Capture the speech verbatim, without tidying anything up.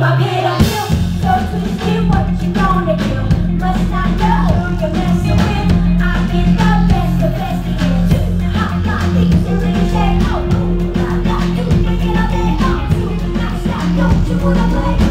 my pit of you. So twisted, what you gonna do? Must not know who you're messing with. I've been the best, the best to get you. I'm not easy to check out. I got you thinking of it all too. Now stop, don't you wanna play?